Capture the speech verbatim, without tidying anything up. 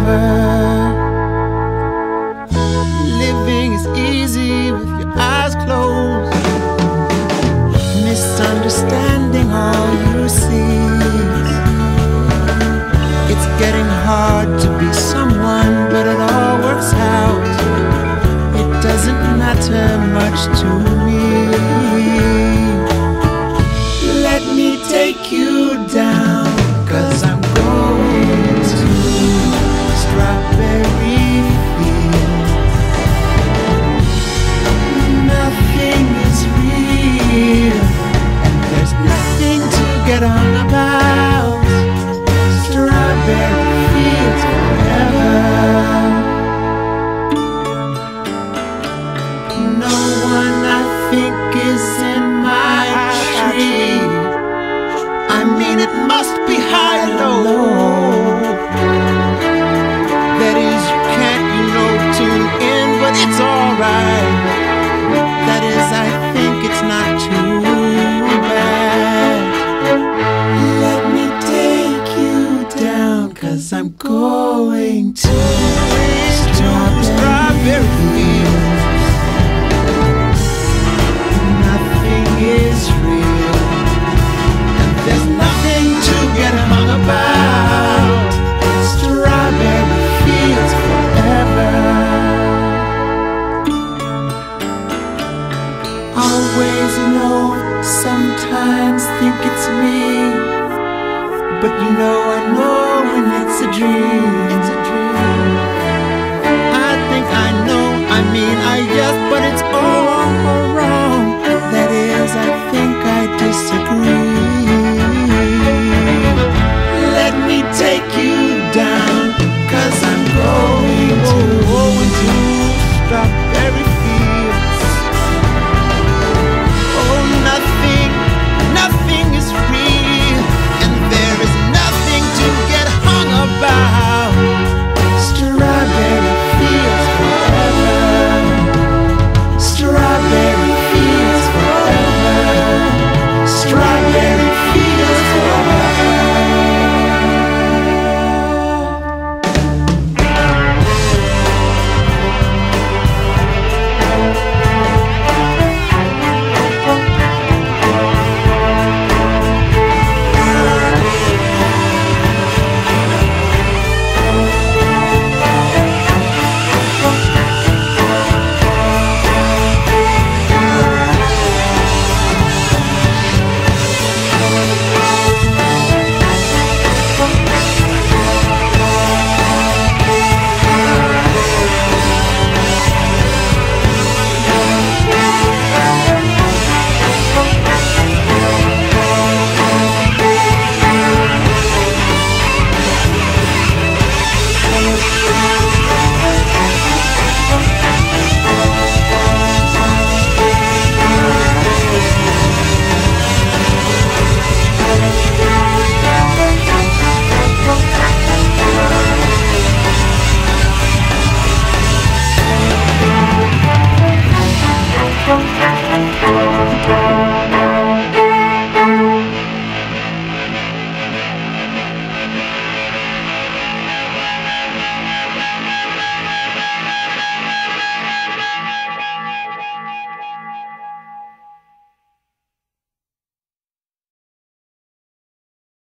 forever. Living is easy with your eyes closed, misunderstanding all you see. It's getting hard to be someone, but it all works out. It doesn't matter much to me. Let me take you down, 'cause I'm going to strawberry fields. Nothing is real, and there's nothing to get on about. Strawberry fields forever. No one I think is in my tree. I mean, it must be high and low. That is, you can't, you know, tune in, but it's alright. That is, I think it's not too bad. Let me take you down, 'cause I'm going to strawberry fields. Nothing is real, and there's nothing to get hung about. Strawberry fields forever. Always know, sometimes think it's me, but you know I know when it's a dream. It's a dream. I think I know, I mean I guess, but it's all wrong. That is, I think I disagree.